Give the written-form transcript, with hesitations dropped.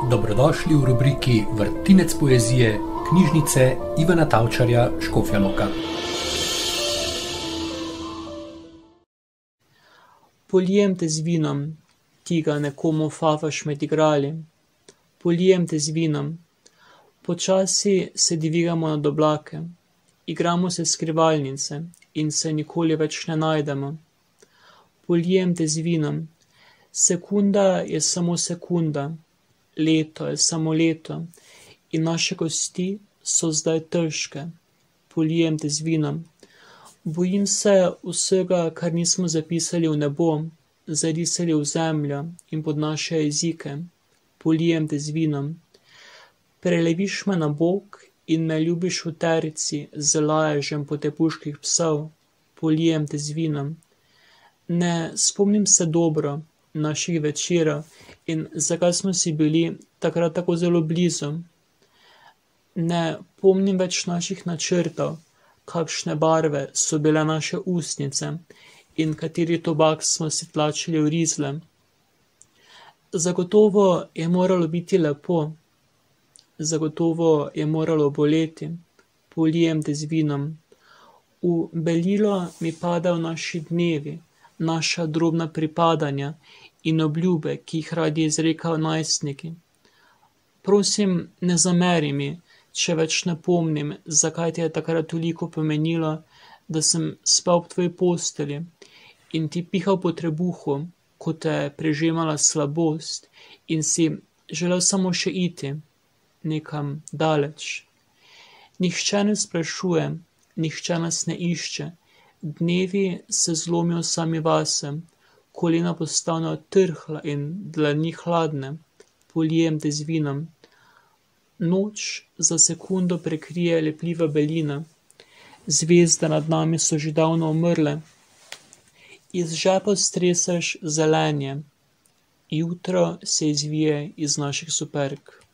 Dobrodošli v rubriki Vrtinec poezije knjižnice Ivana Tavčarja Škofja Loka. Polijem te z vinom, ti ga nekomu favaš med igrali. Polijem te z vinom, počasi se dvigamo nad oblake, igramo se skrivalnice in se nikoli več ne najdemo. Polijem te z vinom, sekunda je samo sekunda, leto je samo leto in naše kosti so zdaj težke. Polijem te z vinom, bojim se vsega, kar nismo zapisali v nebo, zarisali v zemljo in pod naše jezike. Polijem te z vinom, preleviš me na bok in me ljubiš v terici z laježem potepuških psov. Polijem te z vinom, ne spomnim se dobro naših večerov in zakaj smo si bili takrat tako zelo blizu. Ne pomnim več naših načrtov, kakšne barve so bile naše ustnice in kateri tobak smo si tlačili v rizle. Zagotovo je moralo biti lepo, zagotovo je moralo boleti. Polijem te z vinom, v belilo mi padajo naši dnevi, naša drobna pripadanja in obljube, ki jih radi izrekajo najstniki. Prosim, ne zameri mi, če več ne pomnim, zakaj ti je takrat toliko pomenilo, da sem spal v tvoji postelji in ti pihal po trebuhu, ko te je prežemala slabost in si želel samo še iti nekam daleč. Nihče ne sprašuje, nihče nas ne išče, dnevi se zlomijo sami vase, kolena postanejo trhla in dlani hladne. Polijem te z vinom, noč za sekundo prekrije lepljiva belina, zvezde nad nami so že davno umrle, iz žepa streseš zelenje, jutro se izvije iz naših superg.